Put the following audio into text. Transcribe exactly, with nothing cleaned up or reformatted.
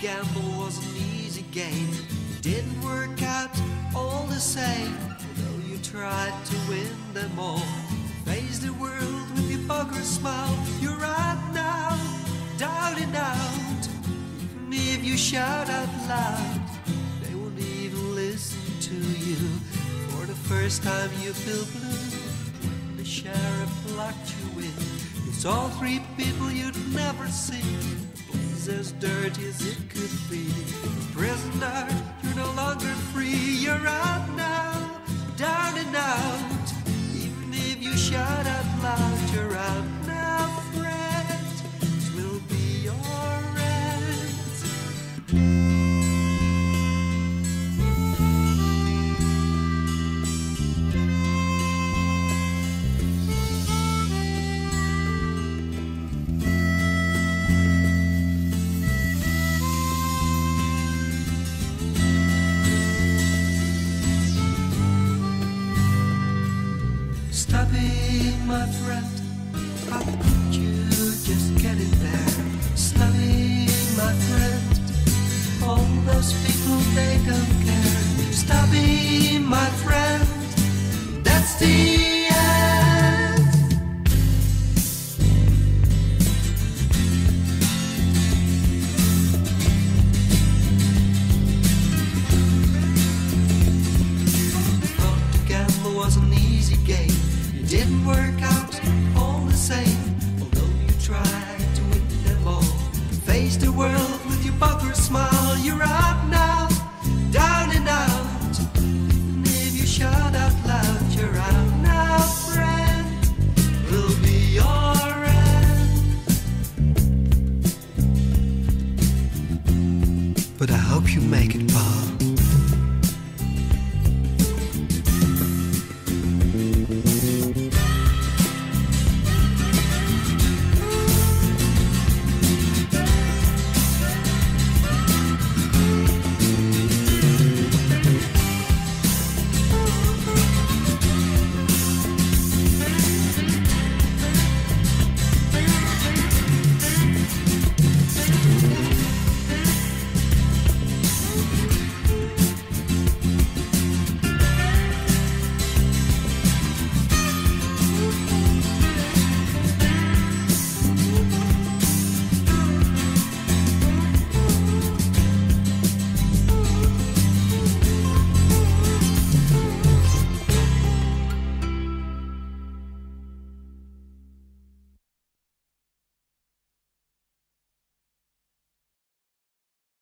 gamble was an easy game. It didn't work out all the same. Although you tried to win them all, face the world with your poker smile. You're right now, down and out. Even if you shout out loud, they won't even listen to you. For the first time you feel blue when the sheriff locked you in. It's all three people you'd never see. The place as dirty as it could be. Prisoner, you're no longer free. You're out now, down and out. Even if you shout out loud, you're out now, friend. This will be your end. Stop it, my friend. How could you just get in there? Stop it, my friend. All those people, they don't care. Stop it, my friend. That's the end. Thought the gamble was an easy game. It didn't work out all the same. Although you tried to win them all, face the world with your poker smile. You're out now, down and out. Even if you shout out loud, you're out now, friend. Will be your end. But I hope you make it, pal.